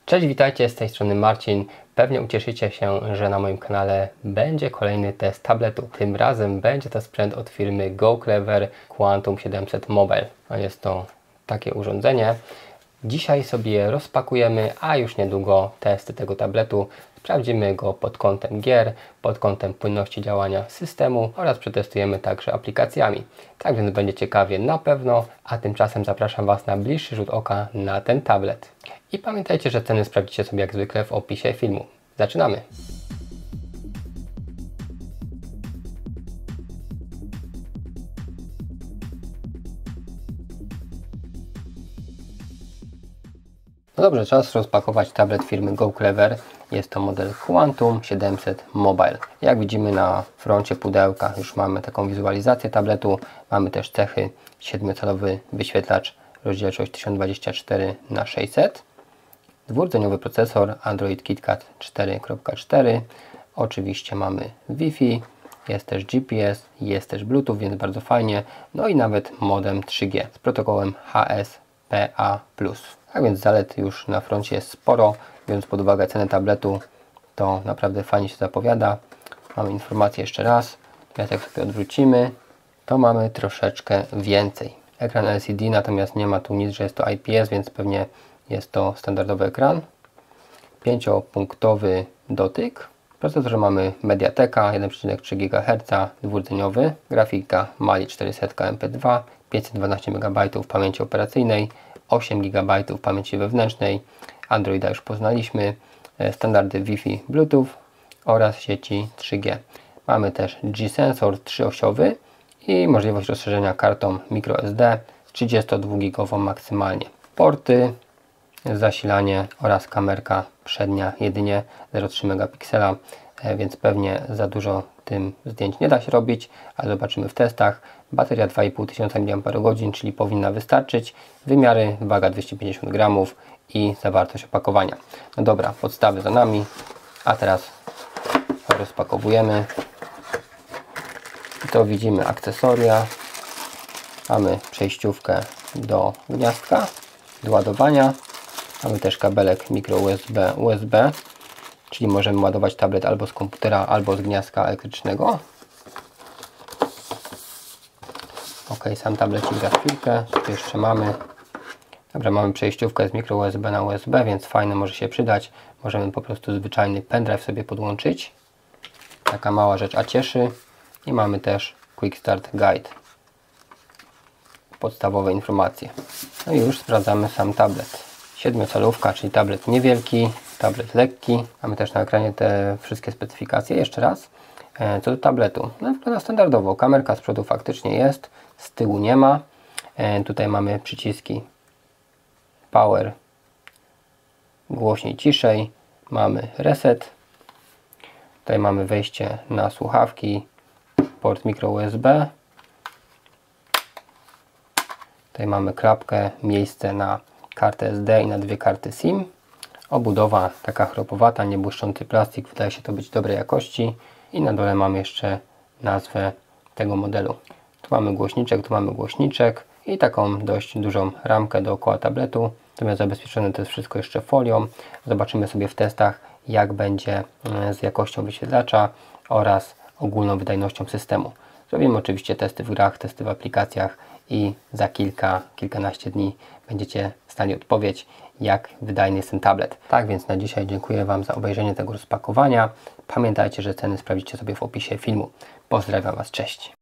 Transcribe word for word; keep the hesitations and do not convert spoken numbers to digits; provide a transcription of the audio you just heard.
Cześć, witajcie, z tej strony Marcin. Pewnie ucieszycie się, że na moim kanale będzie kolejny test tabletu. Tym razem będzie to sprzęt od firmy GoClever Quantum siedemset Mobile. A jest to takie urządzenie. Dzisiaj sobie rozpakujemy, a już niedługo testy tego tabletu. Sprawdzimy go pod kątem gier, pod kątem płynności działania systemu oraz przetestujemy także aplikacjami. Tak więc będzie ciekawie na pewno, a tymczasem zapraszam Was na bliższy rzut oka na ten tablet. I pamiętajcie, że ceny sprawdzicie sobie jak zwykle w opisie filmu. Zaczynamy! No dobrze, czas rozpakować tablet firmy GoClever. Jest to model Quantum siedemset Mobile. Jak widzimy na froncie pudełka już mamy taką wizualizację tabletu. Mamy też cechy siedmiocalowy wyświetlacz, rozdzielczość tysiąc dwadzieścia cztery na sześćset. Dwurdzeniowy procesor Android KitKat cztery kropka cztery. Oczywiście mamy Wi-Fi, jest też G P S, jest też Bluetooth, więc bardzo fajnie. No i nawet modem trzy G z protokołem H S P A plus. Tak więc zalet już na froncie jest sporo, biorąc pod uwagę cenę tabletu, to naprawdę fajnie się zapowiada. Mamy informację jeszcze raz, teraz jak sobie odwrócimy, to mamy troszeczkę więcej. Ekran L C D, natomiast nie ma tu nic, że jest to I P S, więc pewnie jest to standardowy ekran. Pięciopunktowy dotyk. W procesorze mamy Mediateka jeden przecinek trzy gigaherca, dwurdzeniowy. Grafika Mali czterysta M P dwa, pięćset dwanaście megabajtów pamięci operacyjnej, osiem gigabajtów pamięci wewnętrznej. Androida już poznaliśmy. Standardy Wi-Fi, Bluetooth oraz sieci trzy G. Mamy też G-Sensor trzyosiowy i możliwość rozszerzenia kartą microSD z trzydziestodwugigową maksymalnie. Porty, zasilanie oraz kamerka przednia jedynie zero przecinek trzy megapiksela, więc pewnie za dużo tym zdjęć nie da się robić, ale zobaczymy w testach. Bateria dwa i pół tysiąca miliampergodzin, czyli powinna wystarczyć. Wymiary, waga dwieście pięćdziesiąt gramów i zawartość opakowania. No dobra, podstawy za nami, a teraz rozpakowujemy. I to widzimy akcesoria. Mamy przejściówkę do gniazdka, do ładowania. Mamy też kabelek micro U S B U S B, czyli możemy ładować tablet albo z komputera, albo z gniazdka elektrycznego. Ok, sam tablecik za chwilkę. Co jeszcze mamy? Dobra, mamy przejściówkę z micro U S B na U S B, więc fajne, może się przydać. Możemy po prostu zwyczajny pendrive sobie podłączyć. Taka mała rzecz, a cieszy. I mamy też Quick Start Guide. Podstawowe informacje. No i już sprawdzamy sam tablet. siedmiocalówka, czyli tablet niewielki, tablet lekki. Mamy też na ekranie te wszystkie specyfikacje. Jeszcze raz. Co do tabletu. No, wygląda standardowo. Kamerka z przodu faktycznie jest, z tyłu nie ma. Tutaj mamy przyciski Power, głośniej, ciszej. Mamy reset. Tutaj mamy wejście na słuchawki, port micro U S B. Tutaj mamy klapkę, miejsce na kartę S D i na dwie karty SIM. Obudowa taka chropowata, niebłyszczący plastik, wydaje się to być dobrej jakości. I na dole mamy jeszcze nazwę tego modelu. Tu mamy głośniczek, tu mamy głośniczek i taką dość dużą ramkę dookoła tabletu. Natomiast zabezpieczone to jest wszystko jeszcze folią. Zobaczymy sobie w testach, jak będzie z jakością wyświetlacza oraz ogólną wydajnością systemu. Zrobimy oczywiście testy w grach, testy w aplikacjach i za kilka, kilkanaście dni będziecie w stanie odpowiedzieć, jak wydajny jest ten tablet. Tak więc na dzisiaj dziękuję Wam za obejrzenie tego rozpakowania. Pamiętajcie, że ceny sprawdzicie sobie w opisie filmu. Pozdrawiam Was, cześć!